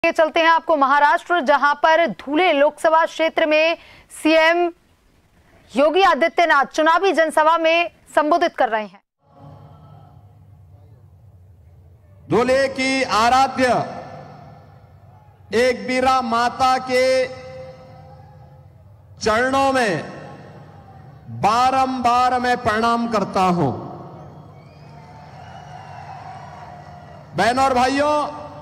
चलते हैं आपको महाराष्ट्र, जहां पर धुले लोकसभा क्षेत्र में सीएम योगी आदित्यनाथ चुनावी जनसभा में संबोधित कर रहे हैं। धुले की आराध्य एक बीरा माता के चरणों में बारंबार मैं प्रणाम करता हूं। बहनों और भाइयों,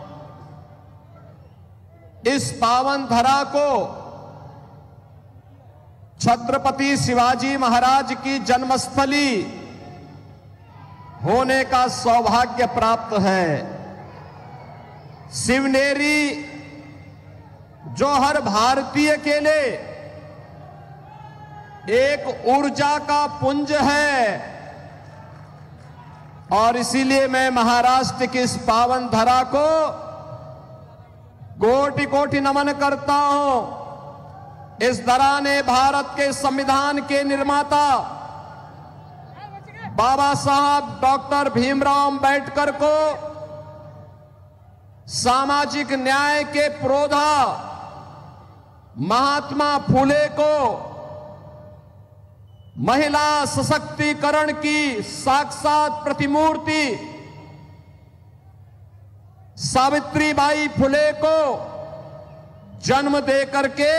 इस पावन धरा को छत्रपति शिवाजी महाराज की जन्मस्थली होने का सौभाग्य प्राप्त है। शिवनेरी जो हर भारतीय के लिए एक ऊर्जा का पुंज है, और इसीलिए मैं महाराष्ट्र की इस पावन धरा को कोटि कोटि नमन करता हूं। इस धरा ने भारत के संविधान के निर्माता बाबा साहब डॉक्टर भीमराव अंबेडकर को, सामाजिक न्याय के पुरोधा महात्मा फुले को, महिला सशक्तिकरण की साक्षात प्रतिमूर्ति सावित्रीबाई फुले को जन्म देकर के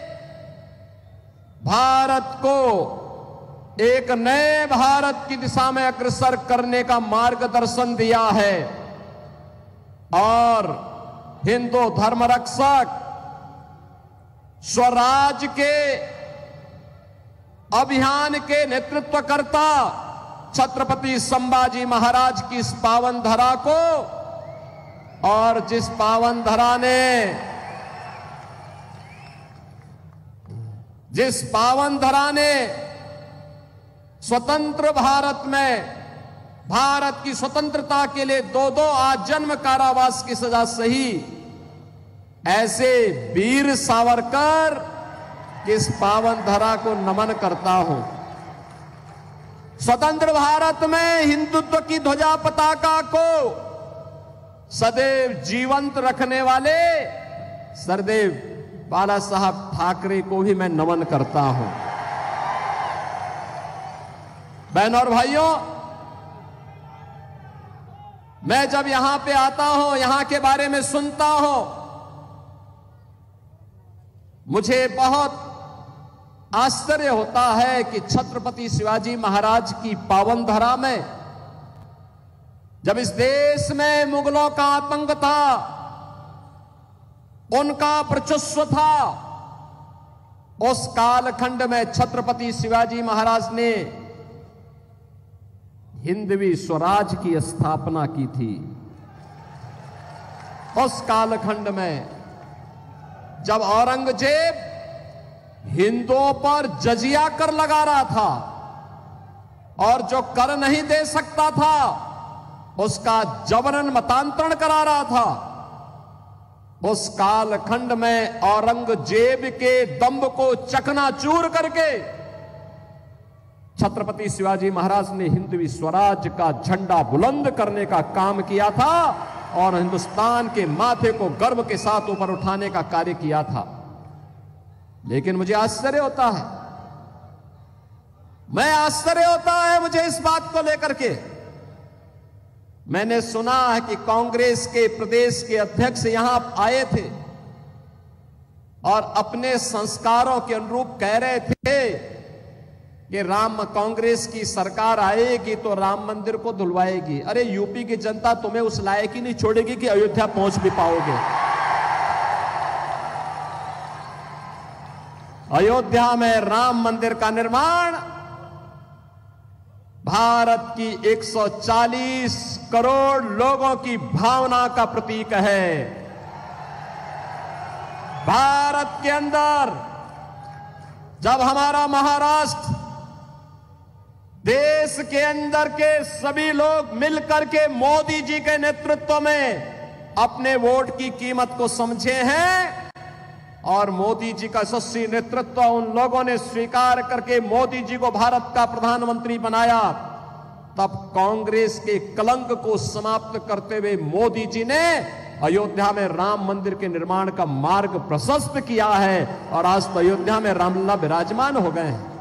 भारत को एक नए भारत की दिशा में अग्रसर करने का मार्गदर्शन दिया है। और हिंदू धर्म रक्षक स्वराज के अभियान के नेतृत्वकर्ता छत्रपति संभाजी महाराज की इस पावन धरा को, और जिस पावन धरा ने स्वतंत्र भारत में भारत की स्वतंत्रता के लिए दो आजन्म कारावास की सजा सही, ऐसे वीर सावरकर की इस पावन धरा को नमन करता हूं। स्वतंत्र भारत में हिंदुत्व की ध्वजा पताका को सदैव जीवंत रखने वाले सरदेव बाला साहब ठाकरे को भी मैं नमन करता हूं। बहनों और भाइयों, मैं जब यहां पे आता हूं, यहां के बारे में सुनता हूं, मुझे बहुत आश्चर्य होता है कि छत्रपति शिवाजी महाराज की पावन धरा में जब इस देश में मुगलों का आतंक था, उनका वर्चस्व था, उस कालखंड में छत्रपति शिवाजी महाराज ने हिंदवी स्वराज की स्थापना की थी। उस कालखंड में जब औरंगजेब हिंदुओं पर जजिया कर लगा रहा था और जो कर नहीं दे सकता था उसका जबरन मतांतरण करा रहा था, उस कालखंड में औरंगजेब के दंभ को चकनाचूर करके छत्रपति शिवाजी महाराज ने हिंदवी स्वराज का झंडा बुलंद करने का काम किया था और हिंदुस्तान के माथे को गर्व के साथ ऊपर उठाने का कार्य किया था। लेकिन मुझे आश्चर्य होता है मुझे इस बात को लेकर के। मैंने सुना है कि कांग्रेस के प्रदेश के अध्यक्ष यहां आए थे और अपने संस्कारों के अनुरूप कह रहे थे कि कांग्रेस की सरकार आएगी तो राम मंदिर को धुलवाएगी। अरे यूपी की जनता तुम्हें उस लायक ही नहीं छोड़ेगी कि अयोध्या पहुंच भी पाओगे। अयोध्या में राम मंदिर का निर्माण भारत की 140 करोड़ लोगों की भावना का प्रतीक है। भारत के अंदर जब हमारा महाराष्ट्र देश के अंदर के सभी लोग मिलकर के मोदी जी के नेतृत्व में अपने वोट की कीमत को समझे हैं और मोदी जी का यशस्वी नेतृत्व उन लोगों ने स्वीकार करके मोदी जी को भारत का प्रधानमंत्री बनाया, तब कांग्रेस के कलंक को समाप्त करते हुए मोदी जी ने अयोध्या में राम मंदिर के निर्माण का मार्ग प्रशस्त किया है और आज तो अयोध्या में रामलला विराजमान हो गए हैं।